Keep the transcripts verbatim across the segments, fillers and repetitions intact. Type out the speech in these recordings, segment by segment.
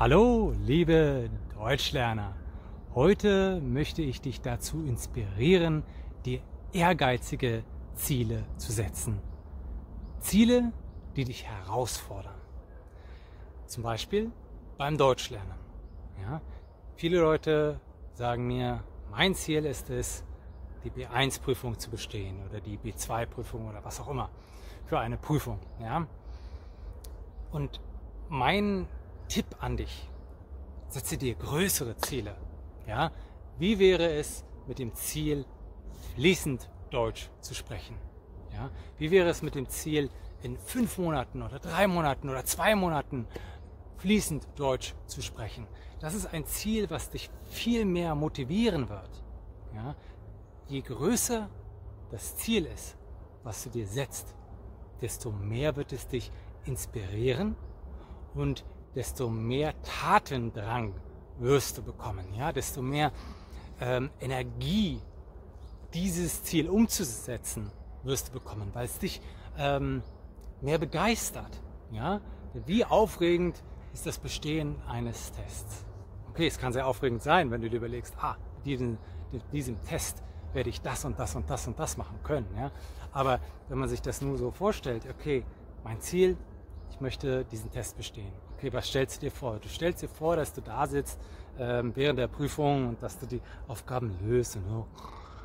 Hallo, liebe Deutschlerner! Heute möchte ich dich dazu inspirieren, dir ehrgeizige Ziele zu setzen. Ziele, die dich herausfordern. Zum Beispiel beim Deutschlernen. Ja, viele Leute sagen mir, mein Ziel ist es, die B eins Prüfung zu bestehen oder die B zwei Prüfung oder was auch immer für eine Prüfung. Ja? Und mein Tipp an dich: Setze dir größere Ziele. Ja? Wie wäre es mit dem Ziel, fließend Deutsch zu sprechen? Ja? Wie wäre es mit dem Ziel, in fünf Monaten oder drei Monaten oder zwei Monaten fließend Deutsch zu sprechen? Das ist ein Ziel, was dich viel mehr motivieren wird. Ja? Je größer das Ziel ist, was du dir setzt, desto mehr wird es dich inspirieren und desto mehr Tatendrang wirst du bekommen, ja? Desto mehr ähm, Energie, dieses Ziel umzusetzen, wirst du bekommen, weil es dich ähm, mehr begeistert. Ja? Wie aufregend ist das Bestehen eines Tests? Okay, es kann sehr aufregend sein, wenn du dir überlegst, ah, diesen, diesem Test werde ich das und das und das und das machen können. Ja? Aber wenn man sich das nur so vorstellt, okay, mein Ziel, ich möchte diesen Test bestehen. Okay, was stellst du dir vor? Du stellst dir vor, dass du da sitzt ähm, während der Prüfung und dass du die Aufgaben löst. Und so.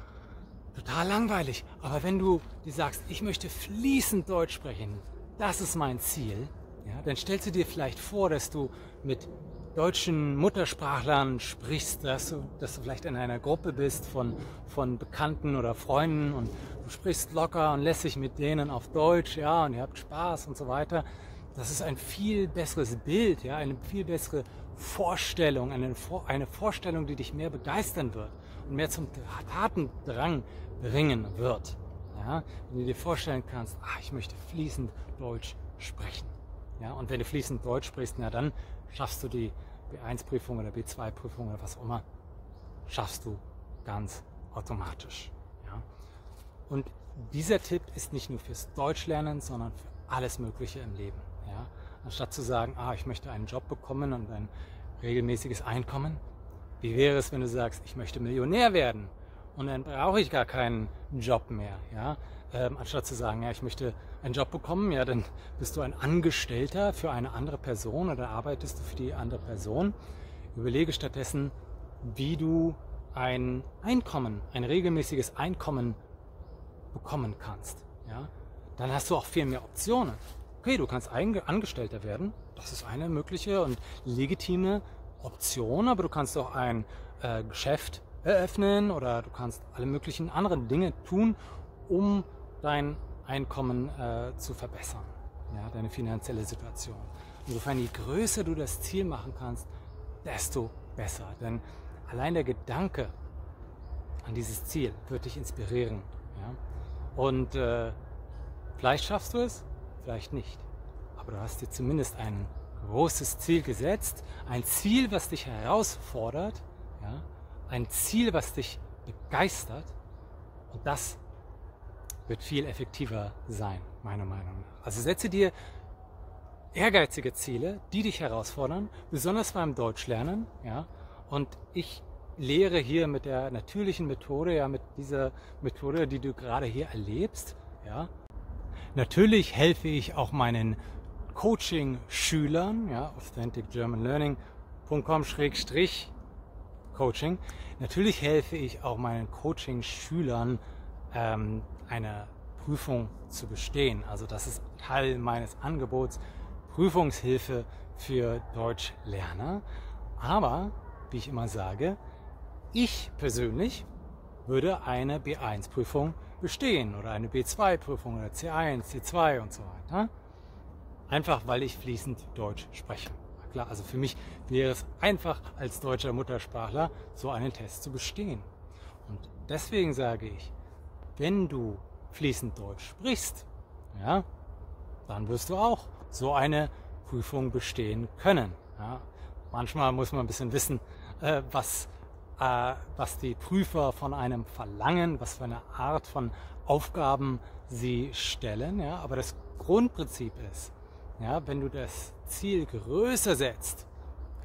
Total langweilig. Aber wenn du dir sagst, ich möchte fließend Deutsch sprechen, das ist mein Ziel, ja, dann stellst du dir vielleicht vor, dass du mit deutschen Muttersprachlern sprichst, dass du, dass du vielleicht in einer Gruppe bist von, von Bekannten oder Freunden und du sprichst locker und lässig mit denen auf Deutsch, ja, und ihr habt Spaß und so weiter. Das ist ein viel besseres Bild, ja, eine viel bessere Vorstellung, eine, eine Vorstellung, die dich mehr begeistern wird und mehr zum Tatendrang bringen wird. Ja, wenn du dir vorstellen kannst, ach, ich möchte fließend Deutsch sprechen. Ja, und wenn du fließend Deutsch sprichst, na, dann schaffst du die B eins Prüfung oder B zwei Prüfung oder was auch immer, schaffst du ganz automatisch. Ja. Und dieser Tipp ist nicht nur fürs Deutschlernen, sondern für alles Mögliche im Leben. Ja? Anstatt zu sagen, ah, ich möchte einen Job bekommen und ein regelmäßiges Einkommen. Wie wäre es, wenn du sagst, ich möchte Millionär werden und dann brauche ich gar keinen Job mehr. Ja? Ähm, anstatt zu sagen, ja, ich möchte einen Job bekommen, ja, dann bist du ein Angestellter für eine andere Person oder arbeitest du für die andere Person. Überlege stattdessen, wie du ein Einkommen, ein regelmäßiges Einkommen bekommen kannst. Ja? Dann hast du auch viel mehr Optionen. Okay, du kannst Angestellter werden, das ist eine mögliche und legitime Option, aber du kannst auch ein äh, Geschäft eröffnen oder du kannst alle möglichen anderen Dinge tun, um dein Einkommen äh, zu verbessern, ja, deine finanzielle Situation. Insofern, je größer du das Ziel machen kannst, desto besser, denn allein der Gedanke an dieses Ziel wird dich inspirieren. Ja? Und äh, vielleicht schaffst du es, vielleicht nicht. Aber du hast dir zumindest ein großes Ziel gesetzt. Ein Ziel, was dich herausfordert. Ja? Ein Ziel, was dich begeistert. Und das wird viel effektiver sein, meiner Meinung nach. Also setze dir ehrgeizige Ziele, die dich herausfordern, besonders beim Deutschlernen. Ja? Und ich lehre hier mit der natürlichen Methode, ja, mit dieser Methode, die du gerade hier erlebst. Ja. Natürlich helfe ich auch meinen Coaching-Schülern, ja, authentic german learning punkt com Schrägstrich Coaching. Natürlich helfe ich auch meinen Coaching-Schülern, ähm, eine Prüfung zu bestehen. Also das ist Teil meines Angebots, Prüfungshilfe für Deutschlerner. Aber, wie ich immer sage, ich persönlich würde eine B eins Prüfung bestehen oder eine B zwei Prüfung oder C eins, C zwei und so weiter. Einfach weil ich fließend Deutsch spreche. Klar, also für mich wäre es einfach als deutscher Muttersprachler so einen Test zu bestehen. Und deswegen sage ich, wenn du fließend Deutsch sprichst, ja, dann wirst du auch so eine Prüfung bestehen können. Ja. Manchmal muss man ein bisschen wissen, äh, was äh, was die Prüfer von einem verlangen, was für eine Art von Aufgaben sie stellen. Ja? Aber das Grundprinzip ist, ja, wenn du das Ziel größer setzt,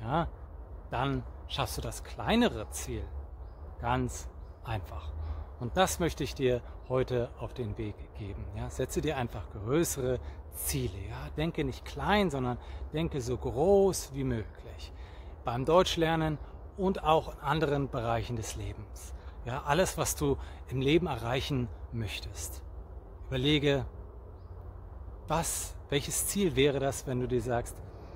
ja, dann schaffst du das kleinere Ziel ganz einfach. Und das möchte ich dir heute auf den Weg geben. Ja, setze dir einfach größere Ziele. Ja, denke nicht klein, sondern denke so groß wie möglich. Beim Deutschlernen und auch in anderen Bereichen des Lebens. Ja, alles, was du im Leben erreichen möchtest. Überlege, was, welches Ziel wäre das, wenn du dir sagst,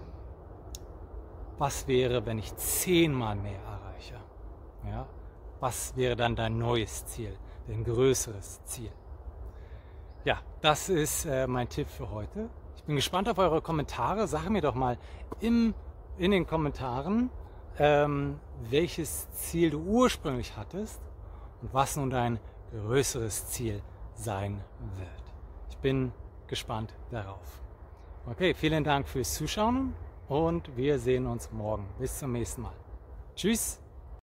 was wäre, wenn ich zehnmal mehr erreiche? Ja, was wäre dann dein neues Ziel, dein größeres Ziel? Ja, das ist äh, mein Tipp für heute. Ich bin gespannt auf eure Kommentare. Sag mir doch mal im, in den Kommentaren, ähm, welches Ziel du ursprünglich hattest und was nun dein größeres Ziel sein wird. Ich bin gespannt darauf. Okay, vielen Dank fürs Zuschauen und wir sehen uns morgen. Bis zum nächsten Mal. Tschüss!